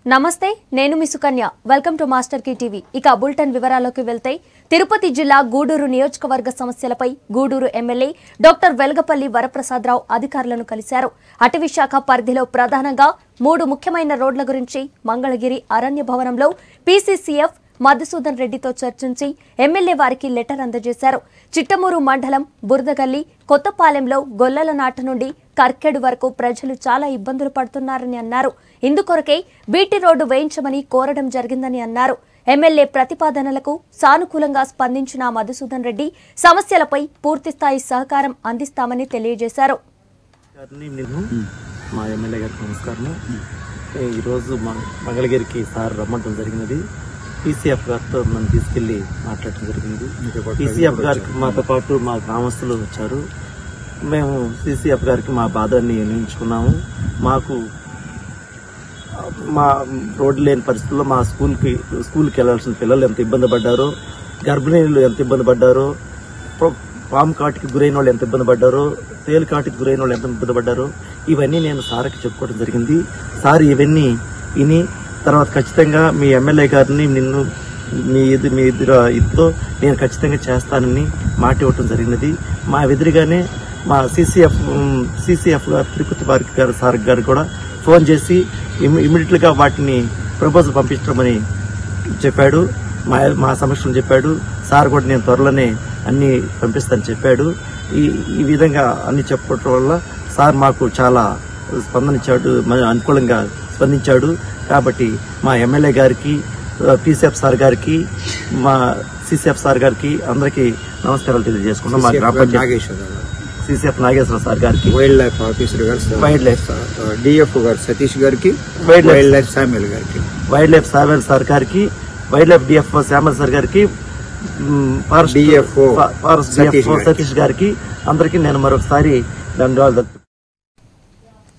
నమస్తే నేను మీ Sukanya welcome to master key TV ఇక బులెటిన్ వివరాల్లోకి వెళ్తే తిరుపతి జిల్లా గూడూరు నియోజకవర్గ సమస్యలపై గూడూరు ఎమ్మెల్యే డాక్టర్ వెలగపల్లి వరప్రసాదరావు అధికారులను కలిశారు. అటవీ శాఖ పరిధిలో ప్రధానంగా 3 ముఖ్యమైన రోడ్ల గురించి మంగళగిరి అరణ్య భవనంలో పీసీసీఎఫ్ మధుసూదన్ రెడ్డితో చర్చించి ఎమ్మెల్యే వారికి లెటర్ అందజేశారు. చిట్టమూరు మండలం బురదగల్లి కొత్తపాలెంలో గొల్లల నాట నుండి కర్కెడు వరకు ప్రజలు చాలా ఇబ్బందులు పడుతున్నారని అన్నారు. ఇందుకొరకే బీటీ రోడ్డు వేయించమని కోరడం జరిగిందని అన్నారు. ఎమ్మెల్యే ప్రతిపాదనలకు సానుకూలంగా స్పందించిన మధుసూదన్ రెడ్డి సమస్యలపై పూర్తిస్థాయి సహకారం అందిస్తామని తెలియజేశారు. మా ఎమ్మెల్యే గారికి నమస్కారం. ఈరోజు మంగళగిరికి సార్ రమ్మంటం జరిగినది. పీసీఎఫ్ గారితో మనం తీసుకెళ్లి మాట్లాడటం జరిగింది. పీసీఎఫ్ గారికి మాతో పాటు మా గ్రామస్తులు వచ్చారు. మేము పీసీఎఫ్ గారికి మా బాధని నిర్ణయించుకున్నాము. మాకు మా రోడ్డు లేని పరిస్థితుల్లో మా స్కూల్కి వెళ్లాల్సిన పిల్లలు ఎంత ఇబ్బంది పడ్డారో, గర్భిణీలు ఎంత ఇబ్బంది పడ్డారో, పాము కాటికి గురైన వాళ్ళు ఎంత ఇబ్బంది పడ్డారో, తేలు కాటికి గురైన వాళ్ళు ఎంత ఇబ్బంది పడ్డారో ఇవన్నీ నేను సార్కి చెప్పుకోవడం జరిగింది. సార్ ఇవన్నీ విని తర్వాత ఖచ్చితంగా మీ ఎమ్మెల్యే గారిని మీ ఇదితో నేను ఖచ్చితంగా చేస్తానని మాట ఇవ్వటం జరిగినది. మా ఎదురుగానే మా సీసీఎఫ్ గారు తిరుపతి వారికి గారు సార్ గారు కూడా ఫోన్ చేసి ఇమీడియట్ గా వాటిని ప్రపోజల్ పంపించమని చెప్పాడు. మా సమక్షంలో చెప్పాడు. సార్ కూడా నేను త్వరలోనే అన్ని పంపిస్తానని చెప్పాడు. ఈ విధంగా అన్ని చెప్పుకోవటం వల్ల సార్ మాకు చాలా స్పందనిచ్చాడు, అనుకూలంగా స్పందించాడు. కాబట్టి మా ఎమ్మెల్యే గారికి, పీసీఎఫ్ సార్ గారికి, మా సీసీఎఫ్ సార్ గారికి అందరికీ నమస్కారాలు తెలియజేసుకున్నాం. మా గ్రామ సీసీఎఫ్ నాగేశ్వర సార్ గారికి, వైల్డ్ లైఫ్ ఆఫీసర్ గారు, వైల్డ్ లైఫ్ డిఎఫ్ గారు సతీష్ గారికి, వైల్డ్ లైఫ్ శామ్యుల్ గారికి, వైల్డ్ లైఫ్ శామ్యుల్ సార్ గారికి, wildlife DF Samuel sir గారికి, ఫారెస్ట్ డిఎఫ్ సతీష్ గారికి అందరికీ నేను మరొకసారి ధన్యవాదాలు.